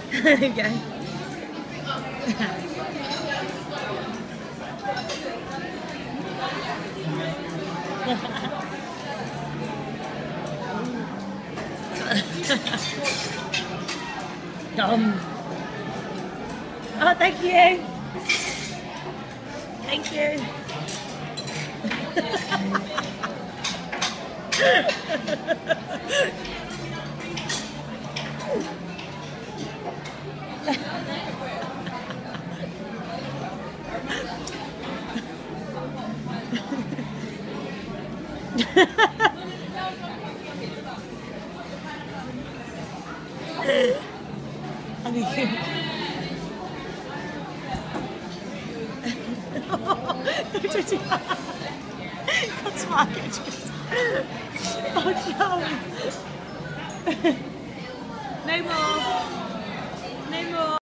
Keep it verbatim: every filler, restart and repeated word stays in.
There you go. Dumb. Oh, thank you. Thank you. I mean, that's my pictures. Oh no. No more.